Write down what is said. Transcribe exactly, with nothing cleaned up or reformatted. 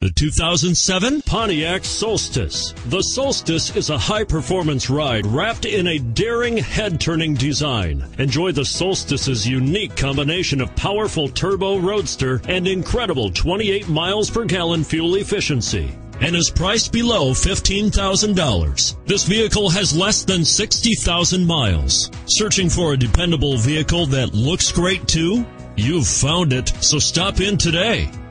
The two thousand seven Pontiac Solstice. The Solstice is a high-performance ride wrapped in a daring, head-turning design. Enjoy the Solstice's unique combination of powerful turbo roadster and incredible twenty-eight miles per gallon fuel efficiency, and is priced below fifteen thousand dollars. This vehicle has less than sixty thousand miles. Searching for a dependable vehicle that looks great too? You've found it, so stop in today.